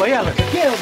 भइहाल्छ के हो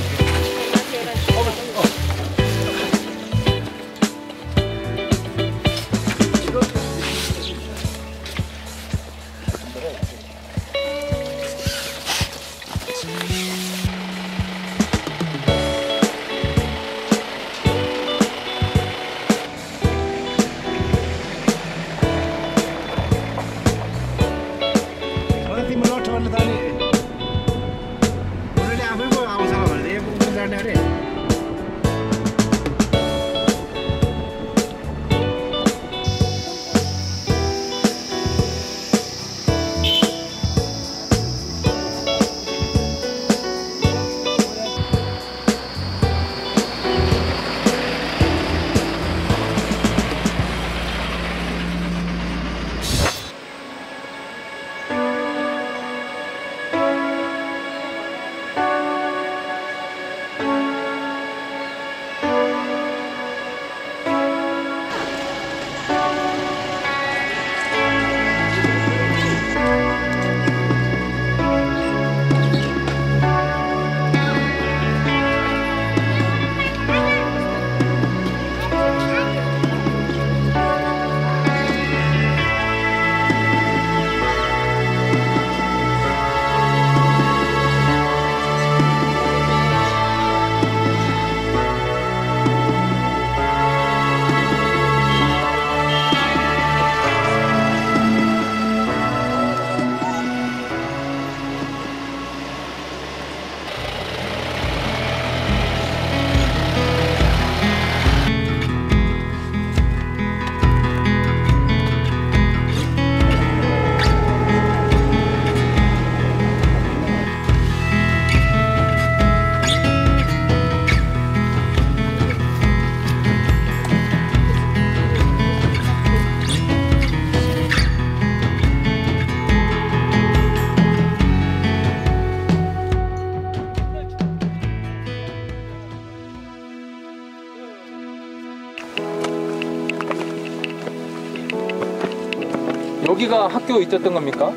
여기가 학교 있었던 겁니까?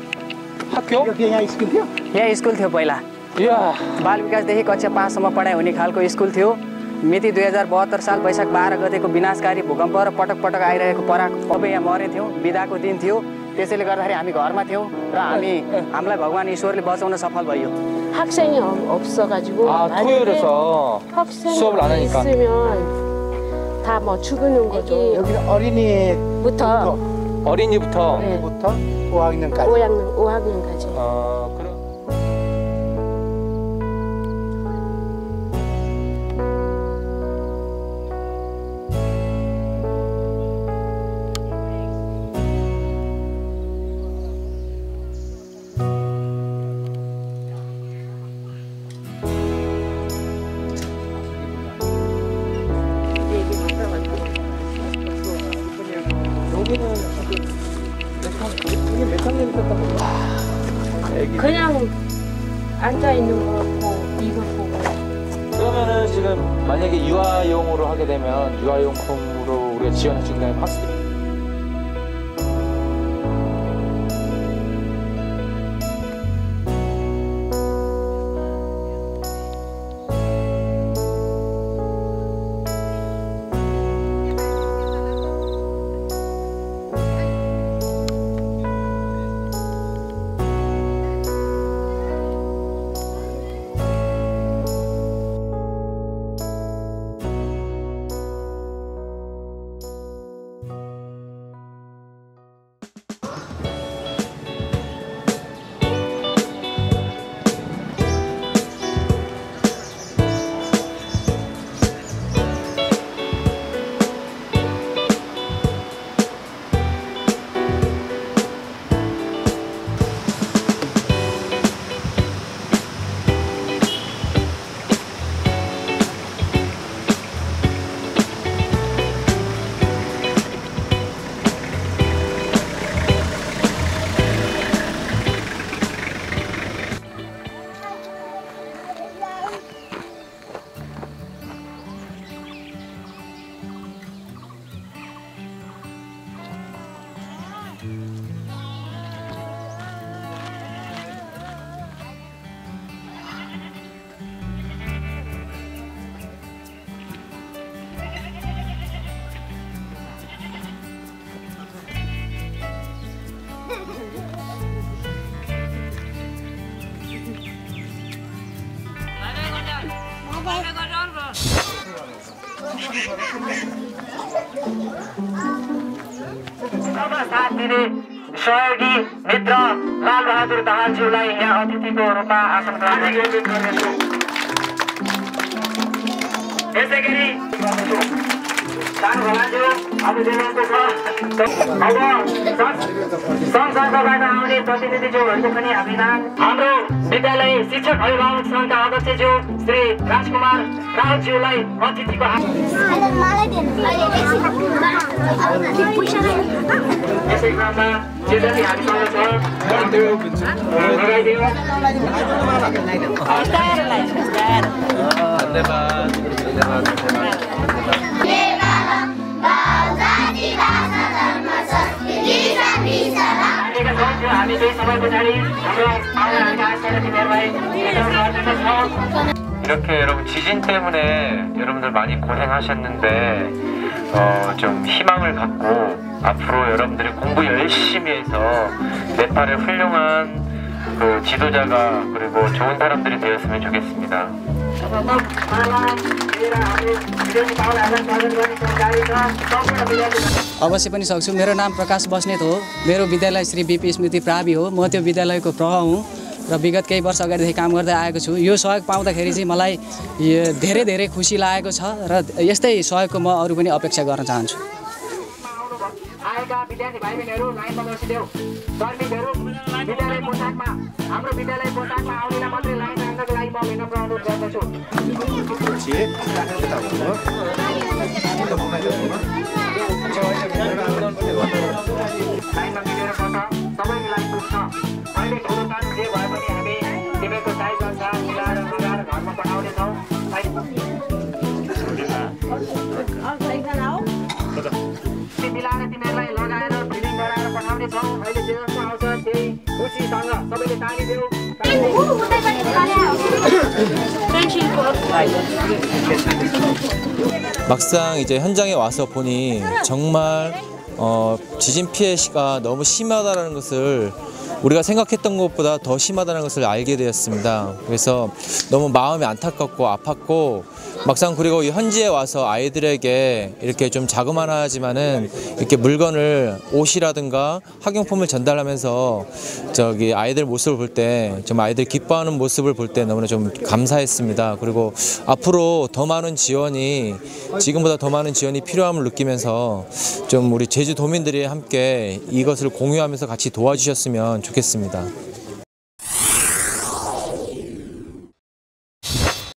학교? यहाँ स्कुल थियो? यहाँ स्कुल थियो पहिला। बाल विकासदेखि कक्षा 5 सम्म पढाइ हुने खालको स्कुल थियो। मिति 2072 साल वैशाख 12 गतेको विनाशकारी भूकम्प र पटक पटक आइरहेको पराको यहाँ मरेथ्यौँ। बिदाको दिन थियो। त्यसैले गर्दाखेरि हामी घरमा थियौँ र हामीलाई भगवान ईश्वरले बचाउन सफल भयो। 학생이 없어가지고 토요일에서 수업을 안 하니까 있으면 다 뭐 죽는 거죠. 여기는 어린이부터 어린이부터 네. 5학년까지. 5학년까지. 그럼 그냥 앉아 있는 거 보고 이거 보고. 그러면은 지금 만약에 유아용으로 하게 되면 유아용품으로 우리가 지원해 준다면 학습 साथ दिने सहयोगी मित्र लालबहादुर दाहालज्यूलाई यहाँ अतिथिको रूपमा आसन ग्रहण गर्नेछु। यसै गरी सानोभलाज्यू अब दिनुहुन्छ छ। अब संसदबाट आउने प्रतिनिधिज्यूहरूको पनि अभिनन्दन। हाम्रो विद्यालय शिक्षक अभिभावक सङ्घका अध्यक्षज्यू श्री राजकुमार राउतज्यूलाई अतिथिको यसै क्रममा चेतनी हामीसँग छ। लगाइदियो। हामी केही समय पछाडि हाम्रो पाहुनाहरूका आशीर्वाद मेहरबानी 이렇게 여러분 지진 때문에 여러분들 많이 고생하셨는데 좀 희망을 갖고 앞으로 여러분들이 공부 열심히 해서 네팔의 훌륭한 그 지도자가 그리고 좋은 사람들이 되었으면 좋겠습니다. अवश्य पनि सक्छु। मेरो नाम प्रकाश बस्नेत हो। मेरो विद्यालय श्री बीपी स्मृति प्रावि हो। म त्यो विद्यालयको प्रह हुँ र विगत केही वर्ष अगाडिदेखि काम गर्दै आएको छु। यो सहयोग पाउँदाखेरि चाहिँ मलाई धेरै धेरै खुसी लागेको छ र यस्तै सहयोगको म अरू पनि अपेक्षा गर्न चाहन्छु। आएका विद्यार्थी भाइबहिनीहरू लाइनमा बसिदेऊ। कर्मीहरू विद्यालय पोसाकमा हाम्रो विद्यालय पोसाकमा आउनेलाई मात्रै लाइन राख्नको लागि म विनम्र अनुरोध गर्दछु। लाइनमा मिलेर बस, सबैको लाइन पुग्छ। अहिले ठुलो जे भए पनि हामी तिमीहरूको साइज अनुसार मिलाएर लगाएर घरमा पठाउनेछौँ। मिलाएर तिमीहरूलाई लगाएर फिलिङ गराएर पठाउनेछौँ। अहिले जे जस्तो आउँछ त्यही खुसीसँग सबैले तालिदेऊ। 막상 이제 현장에 와서 보니 정말 지진 피해 시가 너무 심하다는 것을 우리가 생각했던 것보다 더 심하다는 것을 알게 되었습니다. 그래서 너무 마음이 안타깝고 아팠고 막상 그리고 이 현지에 와서 아이들에게 이렇게 좀 자그마하지만은 이렇게 물건을 옷이라든가 학용품을 전달하면서 저기 아이들 모습을 볼 때 좀 아이들 기뻐하는 모습을 볼 때 너무나 좀 감사했습니다. 그리고 앞으로 더 많은 지원이 지금보다 더 많은 지원이 필요함을 느끼면서 좀 우리 제주도민들이 함께 이것을 공유하면서 같이 도와주셨으면 좋겠습니다.